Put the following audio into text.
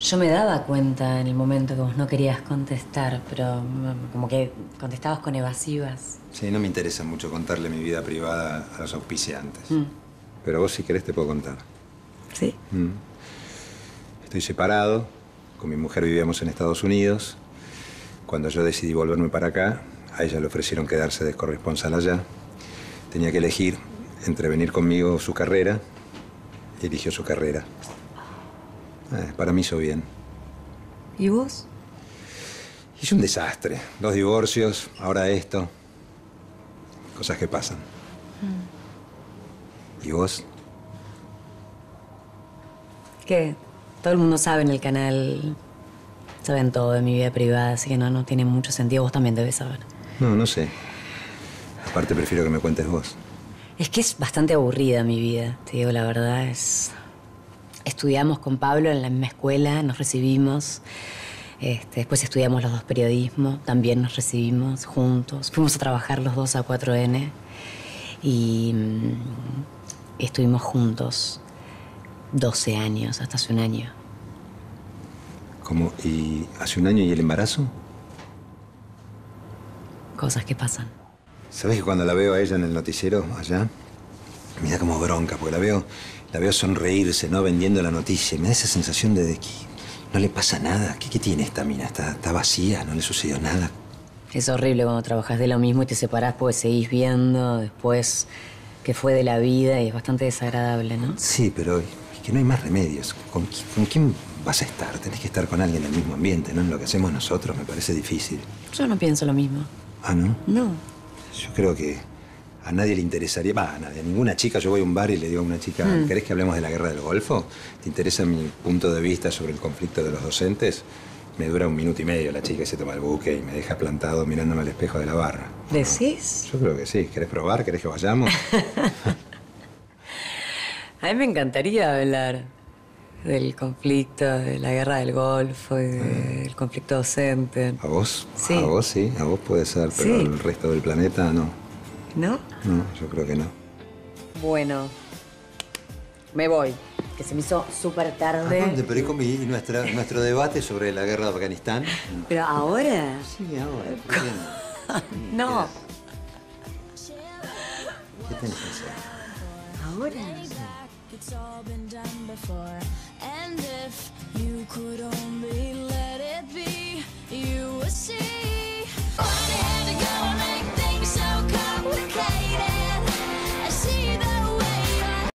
Yo me daba cuenta en el momento que vos no querías contestar, pero como que contestabas con evasivas. Sí, no me interesa mucho contarle mi vida privada a los auspiciantes. Pero vos, si querés, te puedo contar. ¿Sí? Estoy separado. Con mi mujer vivíamos en Estados Unidos. Cuando yo decidí volverme para acá, a ella le ofrecieron quedarse de corresponsal allá. Tenía que elegir entre venir conmigo o su carrera. Y eligió su carrera. Para mí hizo bien. ¿Y vos? Hice un desastre. 2 divorcios, ahora esto. Cosas que pasan. ¿Y vos? ¿Qué? Todo el mundo sabe en el canal. Saben todo de mi vida privada, así que no tiene mucho sentido. Vos también debes saber. No sé. Aparte, prefiero que me cuentes vos. Es que es bastante aburrida mi vida, te digo la verdad. Estudiamos con Pablo en la misma escuela, nos recibimos. Después estudiamos los dos periodismo, también nos recibimos juntos. Fuimos a trabajar los dos a 4N y estuvimos juntos 12 años, hasta hace un año. ¿Cómo? ¿Y hace un año y el embarazo? Cosas que pasan. ¿Sabés que cuando la veo a ella en el noticiero allá, me da como bronca, porque la veo sonreírse, ¿no? Vendiendo la noticia. Me da esa sensación de que no le pasa nada. ¿Qué tiene esta mina? Está vacía, no le sucedió nada. Es horrible cuando trabajas de lo mismo y te separás porque seguís viendo después qué fue de la vida y es bastante desagradable, ¿no? Sí, pero es que no hay más remedios. ¿Con quién vas a estar? Tenés que estar con alguien del mismo ambiente, ¿no? En lo que hacemos nosotros me parece difícil. Yo no pienso lo mismo. ¿Ah, no? No. Yo creo que a nadie le interesaría, a nadie, a ninguna chica. Yo voy a un bar y le digo a una chica, ¿querés que hablemos de la guerra del Golfo? ¿Te interesa mi punto de vista sobre el conflicto de los docentes? Me dura 1 minuto y medio la chica y se toma el buque y me deja plantado mirándome al espejo de la barra. ¿Decís? Yo creo que sí. ¿Querés probar? ¿Querés que vayamos? A mí me encantaría hablar del conflicto, de la guerra del Golfo y del conflicto docente. ¿A vos? Sí. A vos sí, a vos puede ser, pero Sí. al resto del planeta no. ¿No? No, yo creo que no. Bueno, me voy, que se me hizo súper tarde. ¿A dónde? Pero ¿y cómo? ¿Y nuestro debate sobre la guerra de Afganistán? ¿Pero ahora? Sí, ahora. ¿Por qué no? No. ¿Qué tenés que hacer? ¿Ahora? It's all been done before. And if you could only let it be, you would see.